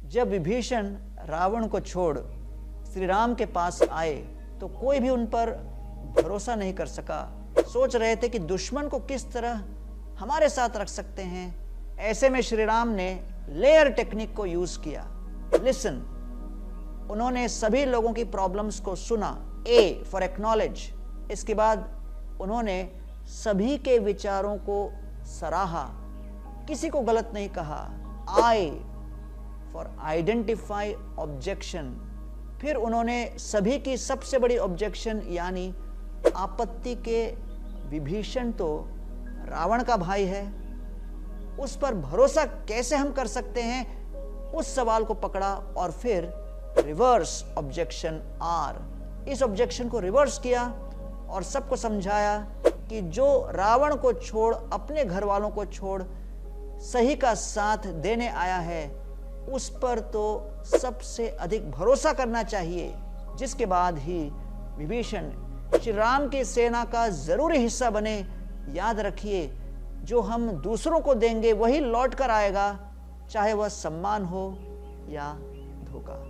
जब विभीषण रावण को छोड़ श्री राम के पास आए तो कोई भी उन पर भरोसा नहीं कर सका। सोच रहे थे कि दुश्मन को किस तरह हमारे साथ रख सकते हैं। ऐसे में श्री राम ने लेयर टेक्निक को यूज किया। लिसन, उन्होंने सभी लोगों की प्रॉब्लम्स को सुना, ए फॉर एक्नॉलेज। इसके बाद उन्होंने सभी के विचारों को सराहा, किसी को गलत नहीं कहा। I for identify objection. फिर उन्होंने सभी की सबसे बड़ी ऑब्जेक्शन यानी आपत्ति के, विभीषण तो रावण का भाई है, उस पर भरोसा कैसे हम कर सकते हैं, उस सवाल को पकड़ा और फिर रिवर्स ऑब्जेक्शन आर, इस ऑब्जेक्शन को रिवर्स किया और सबको समझाया कि जो रावण को छोड़, अपने घर वालों को छोड़ सही का साथ देने आया है, उस पर तो सबसे अधिक भरोसा करना चाहिए। जिसके बाद ही विभीषण श्री राम की सेना का जरूरी हिस्सा बने। याद रखिए, जो हम दूसरों को देंगे वही लौट कर आएगा, चाहे वह सम्मान हो या धोखा।